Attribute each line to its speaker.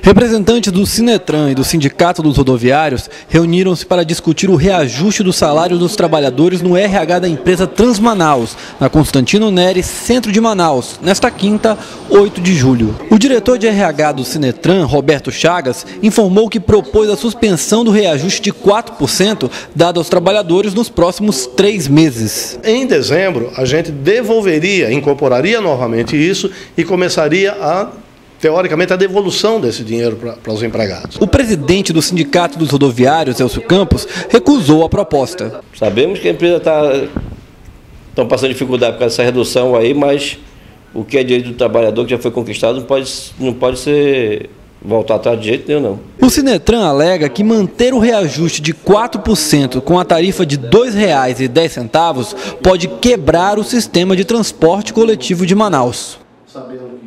Speaker 1: Representantes do Sinetran e do Sindicato dos Rodoviários reuniram-se para discutir o reajuste do salário dos trabalhadores no RH da empresa Transmanaus, na Constantino Nery, centro de Manaus, nesta quinta, 8 de julho. O diretor de RH do Sinetran, Roberto Chagas, informou que propôs a suspensão do reajuste de 4% dado aos trabalhadores nos próximos 3 meses.
Speaker 2: Em dezembro, a gente devolveria, incorporaria novamente isso e começaria teoricamente, a devolução desse dinheiro para os empregados.
Speaker 1: O presidente do Sindicato dos Rodoviários, Elcio Campos, recusou a proposta.
Speaker 3: Sabemos que a empresa está passando dificuldade por causa dessa redução aí, mas o que é direito do trabalhador que já foi conquistado não pode ser voltar atrás de jeito nenhum, não.
Speaker 1: O Sinetran alega que manter o reajuste de 4% com a tarifa de R$ 2,10 pode quebrar o sistema de transporte coletivo de Manaus.